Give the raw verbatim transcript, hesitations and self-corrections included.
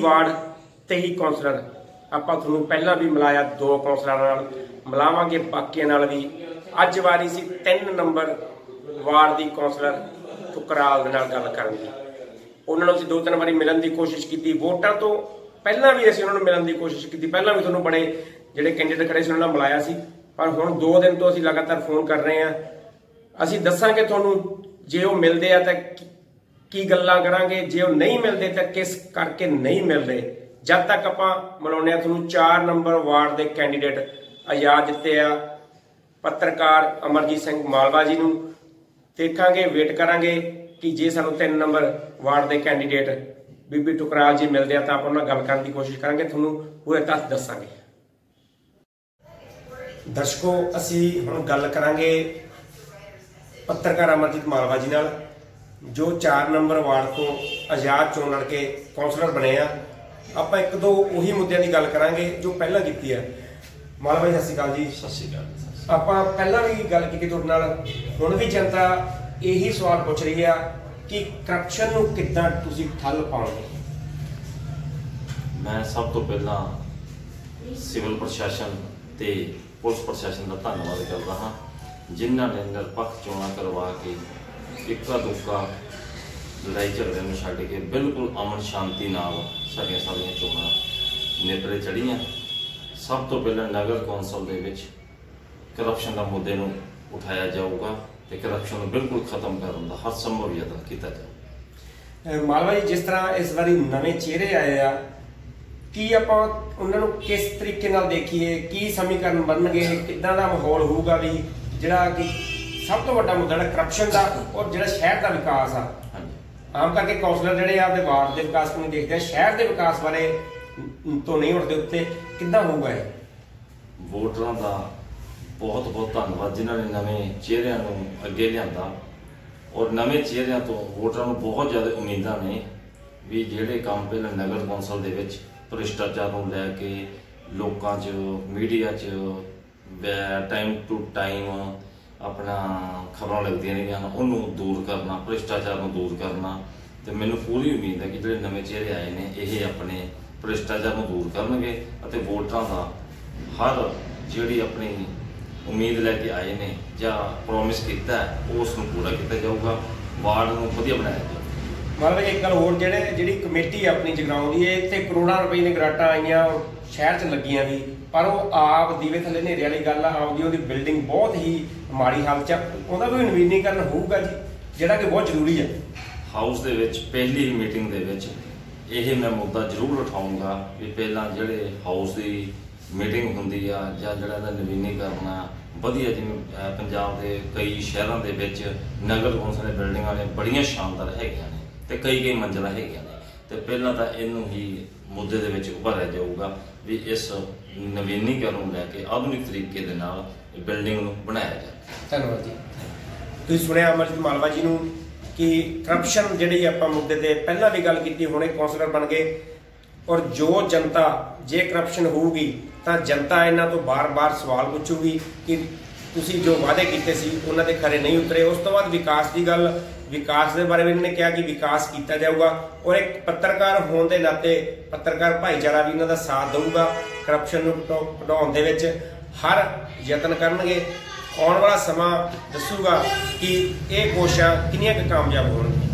Ward तेई councillor आपां तुहानूं पहलां भी मिलाया, दो कौंसलरां नाल मिलावांगे, बाकियां नाल भी। अज वारी सी तीन नंबर वार्ड की कौंसलर ठुकराल दे नाल गल करन दी। उन्हां नूं असीं दो तीन वारी मिलन की कोशिश की, वोटां तो पहलां भी असीं उन्हां नूं मिलन की कोशिश की, पहलां भी तुहानूं बड़े जिहड़े कैंਡੀਡੇਟ खड़े सी उन्हां नाल मिलाया सी, पर हुण दो दिन तो असीं लगातार फोन कर रहे हैं। असीं दस्सांगे तुहानूं जे वो मिलदे आ तां की गल्लां करांगे, जे वो नहीं मिलते तो किस करके नहीं मिलते। जब तक आप मिलाने तुहानूं चार नंबर वार्ड के कैंਡੀਡੇਟ आजाद दिते आ पत्रकार अमरजीत सिंह मालवा जी नूं देखांगे, वेट करांगे कि जे सानूं तीन नंबर वार्ड के कैंਡੀਡੇਟ बीबी ठुकराल जी मिलते हैं तो आप उन्हां गल करन की कोशिश करांगे, तुहानूं पूरे तत्थ दस्सांगे। दर्शकों असीं हुण गल करांगे पत्रकार अमरजीत मालवा जी नाल, जो चार नंबर वार्ड को आजाद चोण लड़के कौंसलर बने आ। आप एक दो उही मुद्दों की गल करांगे जो पहला की है। मालवा जी सत श्री अकाल जी। सत श्री अकाल। आप पहला भी गल की तुहाडे नाल, हुण भी जनता यही सवाल पूछ रही है कि करप्शन नूं किद्दां तुसीं ठल पाओगे। मैं सब तो पहला सिविल प्रशासन ते पुलिस प्रशासन का धन्यवाद करता हाँ, जिन्हों ने निरपक्ष चोणां करवा के इक्का दुक्का लड़ाई झगड़े में छड्ड के बिल्कुल अमन शांति नाल साडियां सारियां चोणां नेपरे चढ़ियां। सब तो पहले नगर कौंसल दे विच करप्शन का मुद्दे नूं उठाया जाऊगा तो करप्शन नूं बिल्कुल खत्म करने का हर संभव यतन किया जाए। मालवा जी जिस तरह इस बारी नवे चेहरे आए आ, की आपां उन्हां नूं किस तरीके नाल देखीए, की समीकरण बनणगे, किद्दां दा माहौल होऊगा भी जिहड़ा कि सब तो वड्डा मुद्दा करप्शन का और जिहड़ा शहर का विकास आ। आम करके कौंसलर जिहड़े आपदे वार्ड के विकास को नहीं देखते, शहर के विकास बारे तो नहीं उठते उत्ते, किद्दां होऊगा ये? वोटरां दा बहुत बहुत धन्यवाद जिन्हां ने नवे चेहरिਆਂ ਨੂੰ ਅੱਗੇ ਲਿਆਂਦਾ, और नवे चेहरिਆਂ तो वोटरां ਨੂੰ बहुत ज़्यादा उम्मीदां ने भी ਜਿਹੜੇ ਕੰਮ ਪਹਿਲਾਂ नगर कौंसल ਦੇ ਵਿੱਚ भ्रिष्टाचार ਨੂੰ ਲੈ ਕੇ ਲੋਕਾਂ 'ਚ मीडिया 'ਚ टाइम टू टाइम अपना खबर लगदियां रहियां उन्होंने दूर करना, भ्रिष्टाचार को दूर करना। तो मैनूं पूरी उम्मीद है कि जो नवे चेहरे आए हैं ये अपने भ्रिष्टाचार को दूर करनगे और वोटां का हर जिहड़ी अपनी उम्मीद लैके आए ने जां प्रॉमिस किया है उसनूं पूरा किया जाऊगा, वार्ड नूं वधिया बनाया जाऊगा। मतलब एक गल होर जिहड़े जिहड़ी कमेटी अपनी जगाउण दी इत्थे करोड़ां रुपए दी ग्रांटां आईयां शहर च लगियां भी, पर वो आप दीवे थले नेरे वाली गल आपदी उहदी बिल्डिंग बहुत ही माड़ी हालत च, उहदा भी नवीनीकरण होऊगा जी जिहड़ा कि बहुत जरूरी है। हाउस दे विच पहली ही मीटिंग दे विच यह मैं मुद्दा जरूर उठाऊंगा भी पहला जिहड़े हाउस की मीटिंग हुंदी आ जां जिहड़ा इहदा नवीनीकरण आ वधिया, जिवें पंजाब के कई शहरों के विच नगर कौंसल दी बिल्डिंगां ने बड़ियां शानदार हैगियां ने ते कई कई मंजिला हैगियां ने, ते पहला तां इहनूं ही मुद्दे दे विच उभारिया जाऊगा भी इस नवीनीकरण लैके आधुनिक तरीके दे नाल बिल्डिंग नूं बनाया जाए। धन्यवाद जी। तुसीं सुनिया अमरजीत मालवा जी नूं कि करप्शन जिहड़ी आपां मुद्दे ते पहला भी गल कीती, हुणे कौंसलर बन गए, और जो जनता जे करप्शन होगी तो जनता इन्हां तो बार बार सवाल पूछूगी कि तुसीं जो वादे कीते सी उन्हां दे खरे नहीं उतरे। उस तो बाद विकास की गल, विकास के बारे में इन्होंने कहा कि विकास किया जाऊगा, और एक पत्रकार होने के नाते पत्रकार भाईचारा भी इन्हों साथ दूगा, करप्शन घटाउण दे विच हर यतन करनगे। आने वाला समा दसूगा कि ये कोशिशां कितनियां कामयाब होणगीਆਂ।